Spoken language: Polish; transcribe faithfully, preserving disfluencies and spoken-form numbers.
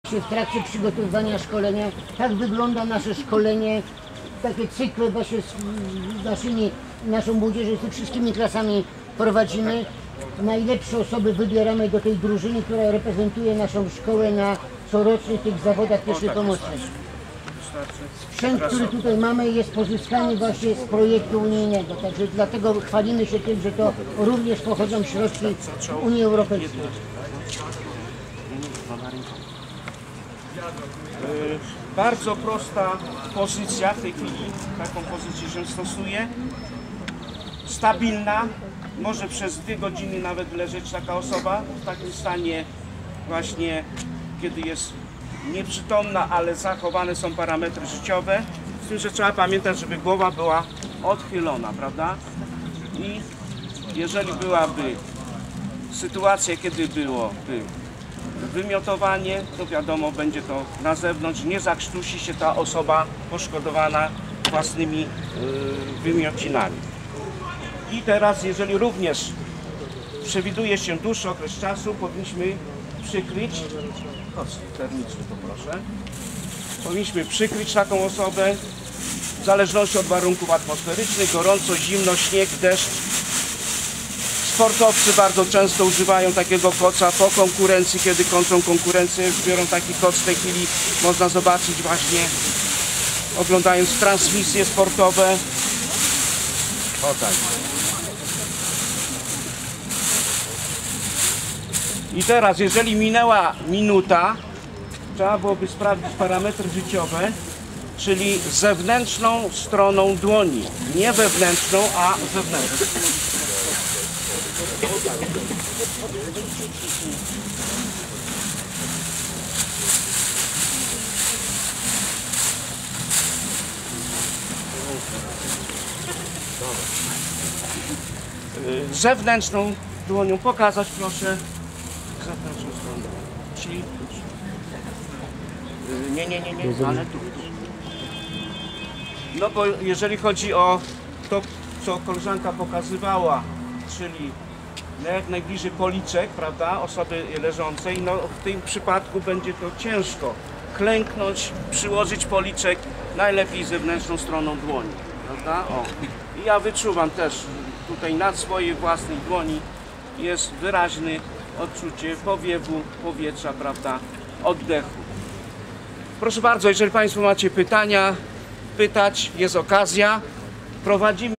W trakcie przygotowywania szkolenia, tak wygląda nasze szkolenie, takie cykle właśnie z naszymi, naszą młodzieżą, z wszystkimi klasami prowadzimy. Najlepsze osoby wybieramy do tej drużyny, która reprezentuje naszą szkołę na corocznych tych zawodach pierwszej pomocy. Sprzęt, który tutaj mamy, jest pozyskany właśnie z projektu unijnego, także dlatego chwalimy się tym, że to również pochodzą środki Unii Europejskiej. Bardzo prosta pozycja w tej chwili, taką pozycję się stosuje, stabilna, może przez dwie godziny nawet leżeć taka osoba w takim stanie właśnie, kiedy jest nieprzytomna, ale zachowane są parametry życiowe, z tym, że trzeba pamiętać, żeby głowa była odchylona, prawda? I jeżeli byłaby sytuacja, kiedy byłoby wymiotowanie, to wiadomo, będzie to na zewnątrz, nie zakrztusi się ta osoba poszkodowana własnymi yy, wymiocinami. I teraz, jeżeli również przewiduje się dłuższy okres czasu, powinniśmy przykryć, koc termiczny poproszę, powinniśmy przykryć taką osobę w zależności od warunków atmosferycznych, gorąco, zimno, śnieg, deszcz. Sportowcy bardzo często używają takiego koca po konkurencji, kiedy kończą konkurencję, biorą taki koc. W tej chwili można zobaczyć właśnie, oglądając transmisje sportowe. O tak. I teraz, jeżeli minęła minuta, trzeba byłoby sprawdzić parametry życiowe, czyli zewnętrzną stroną dłoni. Nie wewnętrzną, a zewnętrzną. Zewnętrzną dłonią pokazać, proszę. Zewnętrzną stroną. Czyli nie, nie, nie, nie, ale tu. No bo jeżeli chodzi o to, co koleżanka pokazywała, czyli jak najbliżej policzek, prawda, osoby leżącej, no w tym przypadku będzie to ciężko klęknąć, przyłożyć policzek najlepiej zewnętrzną stroną dłoni, prawda? O. I ja wyczuwam też tutaj na swojej własnej dłoni jest wyraźne odczucie powiewu powietrza, prawda, oddechu. Proszę bardzo, jeżeli Państwo macie pytania, pytać, jest okazja. Prowadzimy